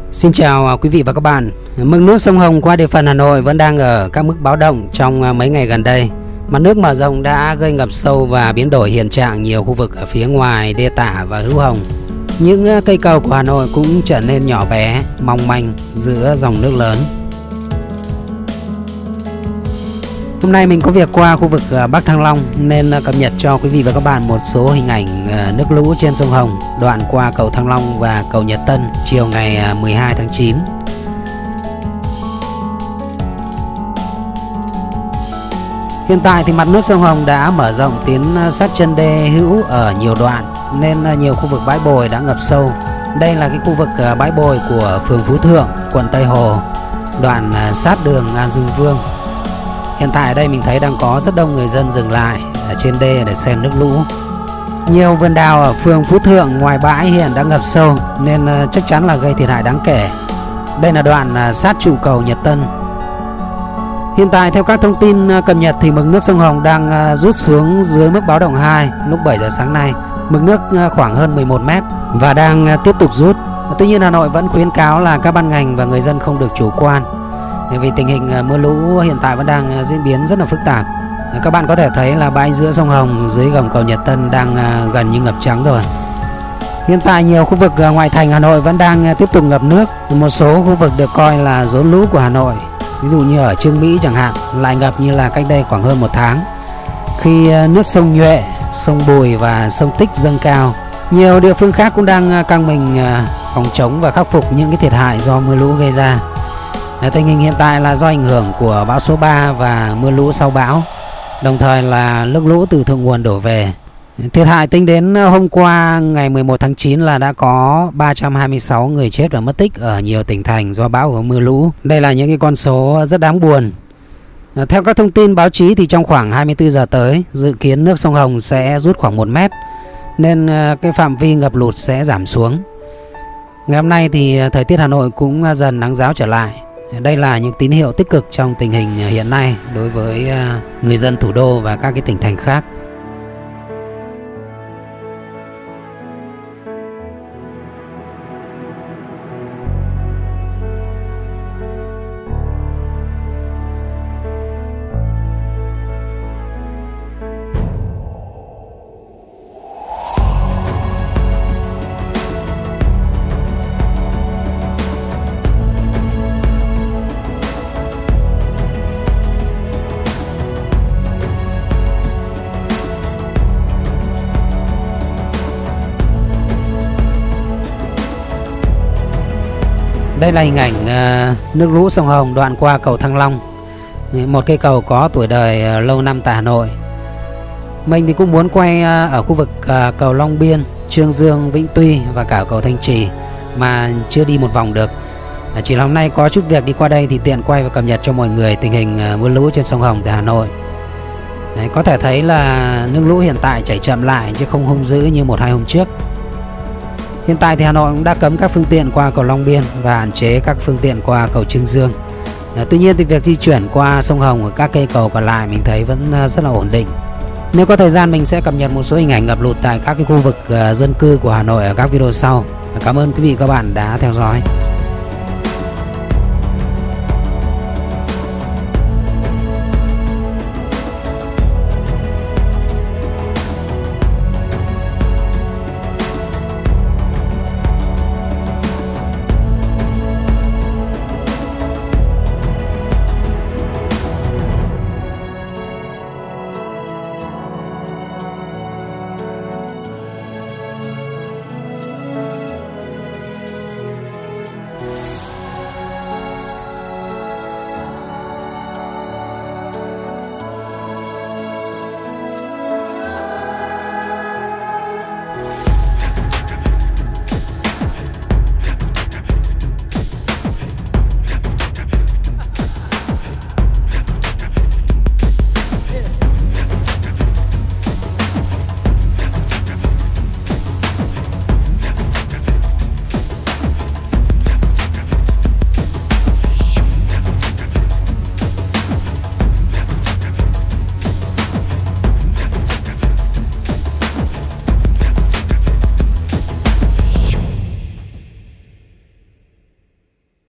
Xin chào quý vị và các bạn. Mực nước sông Hồng qua địa phận Hà Nội vẫn đang ở các mức báo động trong mấy ngày gần đây. Mặt nước mở rộng đã gây ngập sâu và biến đổi hiện trạng nhiều khu vực ở phía ngoài đê Tả và Hữu Hồng. Những cây cầu của Hà Nội cũng trở nên nhỏ bé, mong manh giữa dòng nước lớn. Hôm nay mình có việc qua khu vực Bắc Thăng Long nên cập nhật cho quý vị và các bạn một số hình ảnh nước lũ trên sông Hồng, đoạn qua cầu Thăng Long và cầu Nhật Tân chiều ngày 12 tháng 9. Hiện tại thì mặt nước sông Hồng đã mở rộng tiến sát chân đê Hữu ở nhiều đoạn nên nhiều khu vực bãi bồi đã ngập sâu. Đây là cái khu vực bãi bồi của phường Phú Thượng, quận Tây Hồ, đoạn sát đường An Dương Vương. Hiện tại ở đây mình thấy đang có rất đông người dân dừng lại ở trên đê để xem nước lũ. Nhiều vườn đào ở phường Phú Thượng ngoài bãi hiện đã ngập sâu nên chắc chắn là gây thiệt hại đáng kể. Đây là đoạn sát trụ cầu Nhật Tân. Hiện tại theo các thông tin cập nhật thì mực nước sông Hồng đang rút xuống dưới mức báo động 2 lúc 7 giờ sáng nay. Mực nước khoảng hơn 11 mét và đang tiếp tục rút. Tuy nhiên Hà Nội vẫn khuyến cáo là các ban ngành và người dân không được chủ quan, vì tình hình mưa lũ hiện tại vẫn đang diễn biến rất là phức tạp. Các bạn có thể thấy là bãi giữa sông Hồng dưới gầm cầu Nhật Tân đang gần như ngập trắng rồi. Hiện tại nhiều khu vực ngoại thành Hà Nội vẫn đang tiếp tục ngập nước. Một số khu vực được coi là rốn lũ của Hà Nội, ví dụ như ở Chương Mỹ chẳng hạn, lại ngập như là cách đây khoảng hơn 1 tháng, khi nước sông Nhuệ, sông Bùi và sông Tích dâng cao. Nhiều địa phương khác cũng đang căng mình phòng chống và khắc phục những cái thiệt hại do mưa lũ gây ra. Tình hình hiện tại là do ảnh hưởng của bão số 3 và mưa lũ sau bão, đồng thời là nước lũ từ thượng nguồn đổ về. Thiệt hại tính đến hôm qua ngày 11 tháng 9 là đã có 326 người chết và mất tích ở nhiều tỉnh thành do bão và mưa lũ. Đây là những cái con số rất đáng buồn. Theo các thông tin báo chí thì trong khoảng 24 giờ tới, dự kiến nước sông Hồng sẽ rút khoảng 1 mét nên cái phạm vi ngập lụt sẽ giảm xuống. Ngày hôm nay thì thời tiết Hà Nội cũng dần nắng ráo trở lại. Đây là những tín hiệu tích cực trong tình hình hiện nay đối với người dân thủ đô và các cái tỉnh thành khác. Đây là hình ảnh nước lũ sông Hồng đoạn qua cầu Thăng Long, một cây cầu có tuổi đời lâu năm tại Hà Nội. Mình thì cũng muốn quay ở khu vực cầu Long Biên, Chương Dương, Vĩnh Tuy và cả cầu Thanh Trì mà chưa đi một vòng được. Chỉ là hôm nay có chút việc đi qua đây thì tiện quay và cập nhật cho mọi người tình hình mưa lũ trên sông Hồng tại Hà Nội. Có thể thấy là nước lũ hiện tại chảy chậm lại chứ không hung dữ như 1-2 hôm trước. Hiện tại thì Hà Nội cũng đã cấm các phương tiện qua cầu Long Biên và hạn chế các phương tiện qua cầu Chương Dương. Tuy nhiên thì việc di chuyển qua sông Hồng ở các cây cầu còn lại mình thấy vẫn rất là ổn định. Nếu có thời gian mình sẽ cập nhật một số hình ảnh ngập lụt tại các cái khu vực dân cư của Hà Nội ở các video sau. Cảm ơn quý vị và các bạn đã theo dõi.